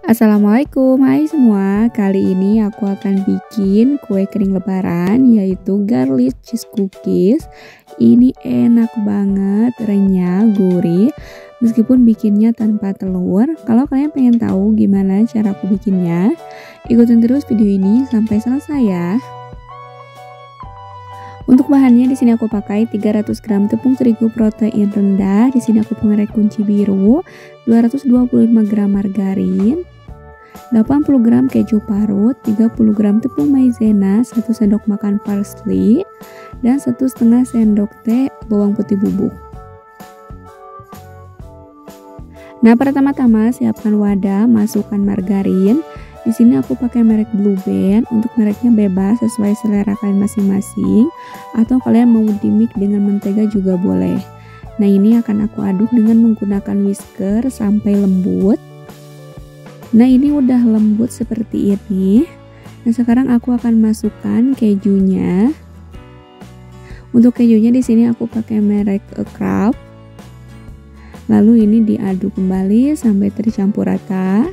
Assalamualaikum, hai semua. Kali ini aku akan bikin kue kering lebaran, yaitu garlic cheese cookies. Ini enak banget, renyah, gurih, meskipun bikinnya tanpa telur. Kalau kalian pengen tahu gimana cara aku bikinnya, ikutin terus video ini sampai selesai ya. Untuk bahannya di sini aku pakai 300 gram tepung terigu protein rendah. Di sini aku pengerek kunci biru, 225 gram margarin, 80 gram keju parut, 30 gram tepung maizena, 1 sendok makan parsley, dan 1,5 sendok teh bawang putih bubuk. Nah, pertama-tama siapkan wadah, masukkan margarin. Di sini aku pakai merek Blue Band. Untuk mereknya bebas sesuai selera kalian masing-masing, atau kalian mau dimix dengan mentega juga boleh. Nah, ini akan aku aduk dengan menggunakan whisker sampai lembut. Nah, ini udah lembut seperti ini. Nah, sekarang aku akan masukkan kejunya. Untuk kejunya di sini aku pakai merek Kraft. Lalu ini diaduk kembali sampai tercampur rata.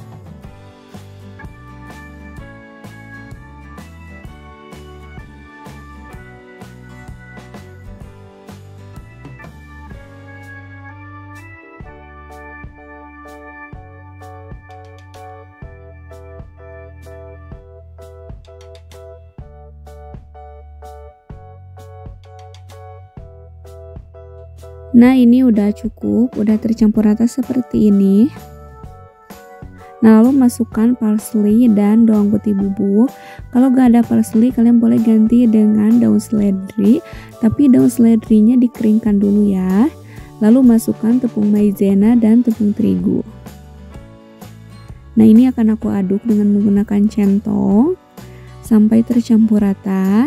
Nah, ini udah cukup, udah tercampur rata seperti ini. Nah, lalu masukkan parsley dan bawang putih bubuk. Kalau gak ada parsley, kalian boleh ganti dengan daun seledri, tapi daun seledrinya dikeringkan dulu ya. Lalu masukkan tepung maizena dan tepung terigu. Nah, ini akan aku aduk dengan menggunakan centong sampai tercampur rata.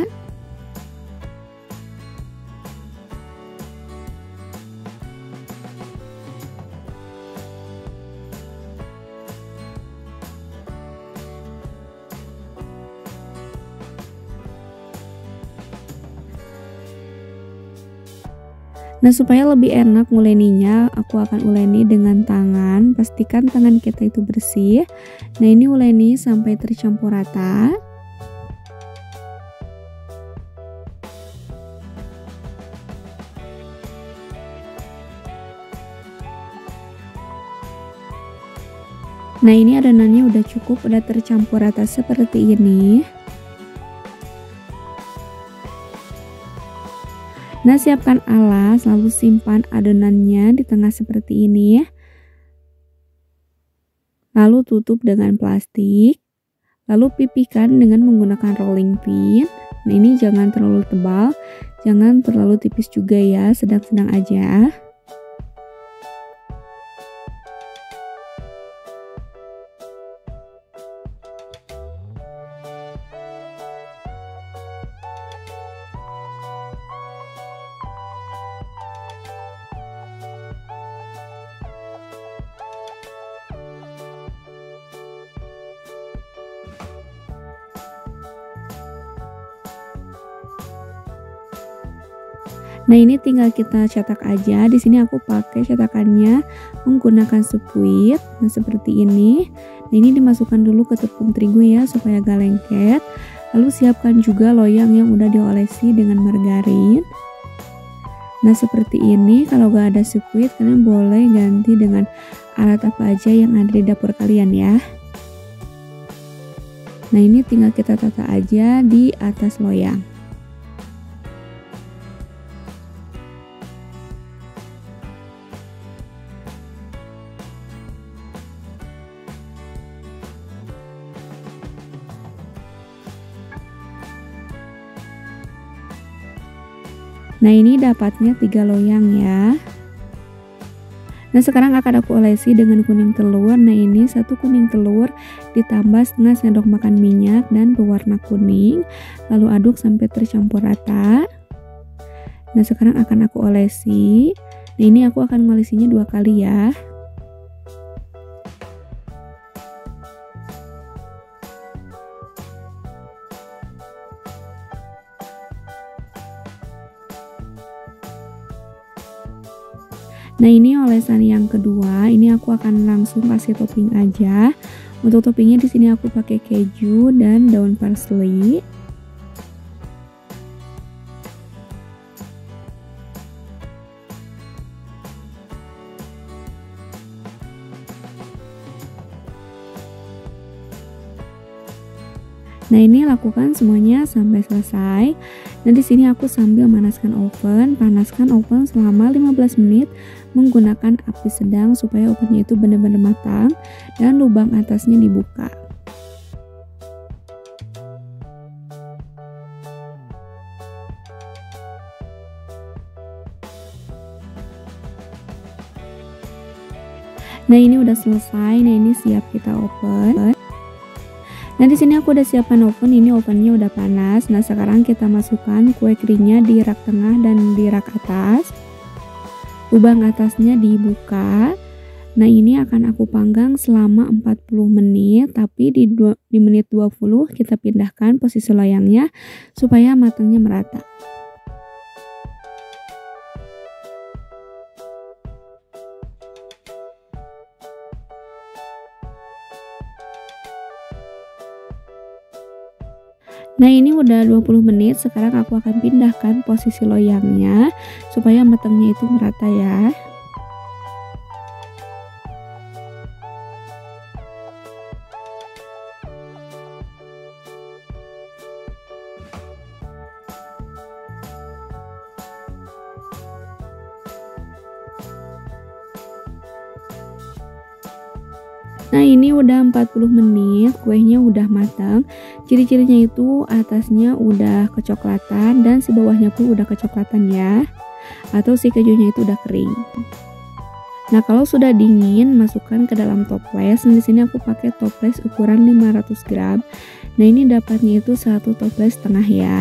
Nah, supaya lebih enak nguleninya, aku akan uleni dengan tangan. Pastikan tangan kita itu bersih. Nah, ini uleni sampai tercampur rata. Nah, ini adonannya udah cukup, udah tercampur rata seperti ini. Nah, siapkan alas, lalu simpan adonannya di tengah seperti ini. Lalu tutup dengan plastik. Lalu pipihkan dengan menggunakan rolling pin. Nah, ini jangan terlalu tebal, jangan terlalu tipis juga ya, sedang-sedang aja. Nah, ini tinggal kita cetak aja. Di sini aku pakai cetakannya menggunakan spuit. Nah, seperti ini. Nah, ini dimasukkan dulu ke tepung terigu ya supaya gak lengket. Lalu siapkan juga loyang yang udah diolesi dengan margarin. Nah, seperti ini. Kalau gak ada spuit, kalian boleh ganti dengan alat apa aja yang ada di dapur kalian ya. Nah, ini tinggal kita tata aja di atas loyang. Nah, ini dapatnya 3 loyang ya. Nah, sekarang akan aku olesi dengan kuning telur. Nah, ini 1 kuning telur ditambah setengah sendok makan minyak dan berwarna kuning. Lalu aduk sampai tercampur rata. Nah, sekarang akan aku olesi. Nah, ini aku akan mengolesinya 2 kali ya. Nah, ini olesan yang kedua, ini aku akan langsung kasih topping aja. Untuk toppingnya di sini aku pakai keju dan daun parsley. Nah, ini lakukan semuanya sampai selesai. Nah, di sini aku sambil panaskan oven selama 15 menit menggunakan api sedang supaya ovennya itu benar-benar matang dan lubang atasnya dibuka. Nah, ini udah selesai. Nah, ini siap kita open. Nah, di sini aku udah siapkan oven. Ini ovennya udah panas. Nah, sekarang kita masukkan kue keringnya di rak tengah dan di rak atas. Lubang atasnya dibuka. Nah, ini akan aku panggang selama 40 menit, tapi di menit 20 kita pindahkan posisi loyangnya supaya matangnya merata. Nah, ini udah 20 menit, sekarang aku akan pindahkan posisi loyangnya supaya matangnya itu merata ya. Nah, ini udah 40 menit, kuenya udah matang. Ciri-cirinya itu atasnya udah kecoklatan dan si bawahnya pun udah kecoklatan ya. Atau si kejunya itu udah kering. Nah, kalau sudah dingin, masukkan ke dalam toples. Nah, di sini aku pakai toples ukuran 500 gram. Nah, ini dapatnya itu 1 toples setengah ya.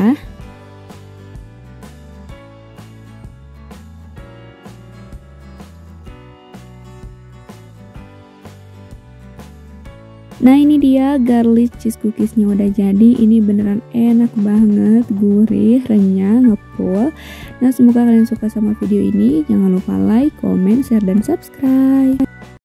Nah, ini dia garlic cheese cookiesnya udah jadi. Ini beneran enak banget, gurih, renyah, ngepul. Nah, semoga kalian suka sama video ini. Jangan lupa like, comment, share, dan subscribe.